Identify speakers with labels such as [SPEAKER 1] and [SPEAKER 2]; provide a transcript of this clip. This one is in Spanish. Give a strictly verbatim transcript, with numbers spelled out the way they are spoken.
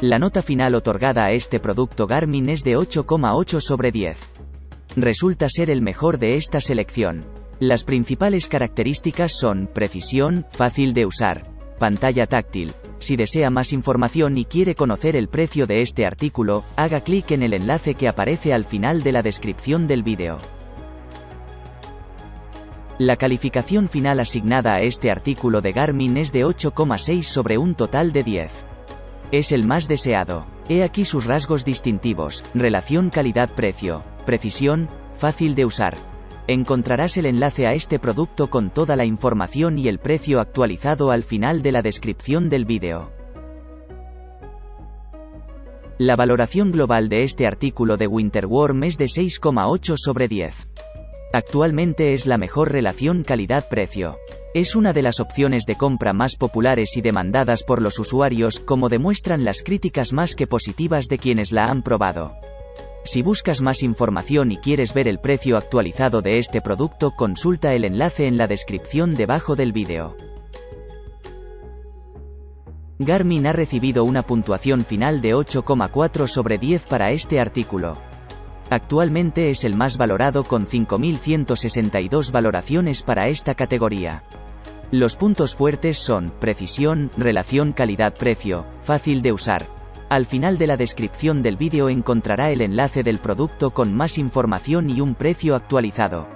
[SPEAKER 1] La nota final otorgada a este producto Garmin es de ocho coma ocho sobre diez. Resulta ser el mejor de esta selección. Las principales características son precisión, fácil de usar, pantalla táctil. Si desea más información y quiere conocer el precio de este artículo, haga clic en el enlace que aparece al final de la descripción del vídeo. La calificación final asignada a este artículo de Garmin es de ocho coma seis sobre un total de diez. Es el más deseado. He aquí sus rasgos distintivos: relación calidad-precio, precisión, fácil de usar. Encontrarás el enlace a este producto con toda la información y el precio actualizado al final de la descripción del vídeo. La valoración global de este artículo de Winterworm es de seis coma ocho sobre diez. Actualmente es la mejor relación calidad-precio. Es una de las opciones de compra más populares y demandadas por los usuarios, como demuestran las críticas más que positivas de quienes la han probado. Si buscas más información y quieres ver el precio actualizado de este producto, consulta el enlace en la descripción debajo del vídeo. Garmin ha recibido una puntuación final de ocho coma cuatro sobre diez para este artículo. Actualmente es el más valorado con cinco mil ciento sesenta y dos valoraciones para esta categoría. Los puntos fuertes son precisión, relación calidad-precio, fácil de usar. Al final de la descripción del vídeo encontrará el enlace del producto con más información y un precio actualizado.